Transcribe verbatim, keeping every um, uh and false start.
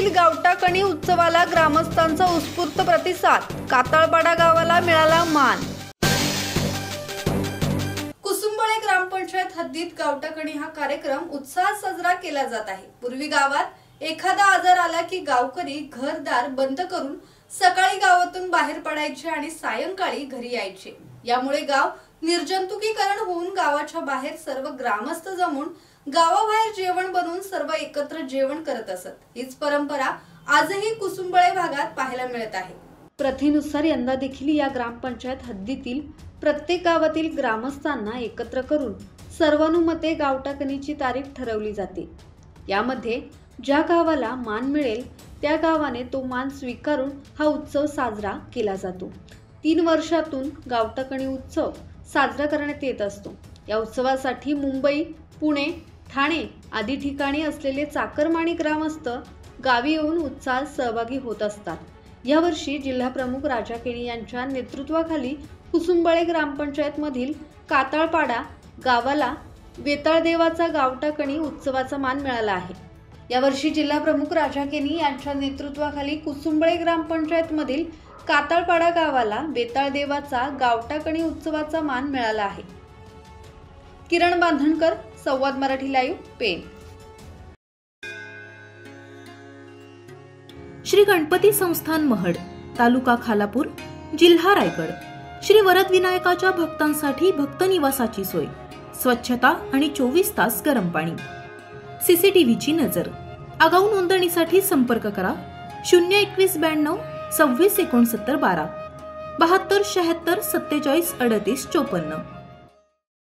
गावटाकणी उत्सवाला ग्रामस्थांचा उत्स्फूर्त प्रतिसाद। कातळपाडा गावाला मिळाला मान। कुसुंबळे ग्रामपंचायत हद्दीत गावटाकणी हा कार्यक्रम उत्साहात साजरा केला जात आहे। पूर्वी गावात एखादा आजार आला की गावकरी घरदार बंद करून सकाळी गावातून बाहेर पडायचे आणि सायंकाळी घरी यायचे। यामुळे गाव निर्जंतुकीकरण होऊन गावाच्या बाहेर सर्व ग्रामस्थ जमून गावाबाहेर जेवण बनवून सर्व एकत्र जेवण करत असत। हीच परंपरा आजही कुसुंबळे भागात पाहायला मिळत आहे। प्रथेनुसार यंदा देखील या ग्रामपंचायत हद्दीतील प्रत्येक गावातील ग्रामस्थांना एकत्र करून सर्वानुमते गावटाकणीची तारीख ठरवली जाते। यामध्ये ज्या गावाला मान मिळेल त्या गावाने तो मान स्वीकारून हा उत्सव साजरा केला जातो। तीन वर्षातून गावटाकणी उत्सव साजरा करण्यात येत असतो। या उत्सवासाठी मुंबई, पुणे, ठाणे आदी ठिकाणी असलेले चाकरमानी ग्रामस्थ गावी येऊन उत्साहात सहभागी होत असतात। यावर्षी जिल्हा प्रमुख राजा केणी यांच्या नेतृत्वाखाली कुसुंबळे ग्रामपंचायत मधील कातळपाडा गावाला वेताळदेवाचा गावटाकणी उत्सवाचा मान मिळाला आहे। यावर्षी जिल्हा प्रमुख राजा केणी यांच्या नेतृत्वाखाली कुसुंबळे ग्रामपंचायत मधील कातळपाडा गावाला वेताळदेवाचा गावटाकणी उत्सवाचा मान मिळाला आहे। किरण बांधणकर, संवाद मराठी लाईव्ह, पेन। श्री गणपती संस्थान महड, तालुका खालापूर, जिल्हा रायगड। श्री वरद विनायकाच्या भक्तांसाठी भक्त निवासाची सोय, स्वच्छता आणि चोवीस तास गरम पाणी, सीसीटीव्हीची नजर। आगाऊ नोंदणीसाठी संपर्क करा शून्य एकवीस ब्याण्णव सव्वीस एकोणसत्तर बारा बहात्तर शहात्तर सत्तेचाळीस अडतीस चोपन्न।